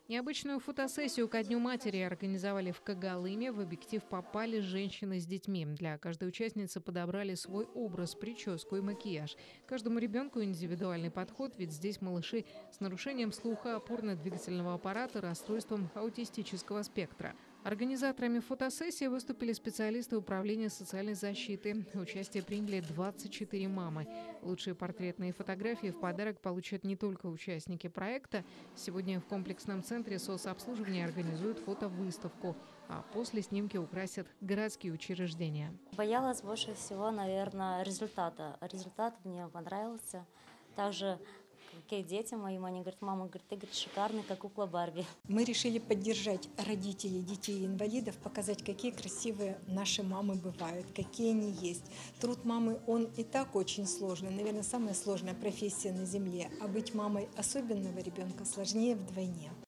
Необычную фотосессию ко Дню матери организовали в Когалыме. В объектив попали женщины с детьми. Для каждой участницы подобрали свой образ, прическу и макияж. Каждому ребенку индивидуальный подход, ведь здесь малыши с нарушением слуха, опорно-двигательного аппарата, расстройством аутистического спектра. Организаторами фотосессии выступили специалисты Управления социальной защиты. Участие приняли 24 мамы. Лучшие портретные фотографии в подарок получат не только участники проекта. Сегодня в комплексном центре соцобслуживания организуют фотовыставку, а после снимки украсят городские учреждения. Боялась больше всего, наверное, результата. Результат мне понравился. Также, как и дети мои, они говорят: мама, говорит, ты, говорит, шикарный, как кукла Барби. Мы решили поддержать родителей детей-инвалидов, показать, какие красивые наши мамы бывают, какие они есть. Труд мамы, он и так очень сложный, наверное, самая сложная профессия на земле. А быть мамой особенного ребенка сложнее вдвойне.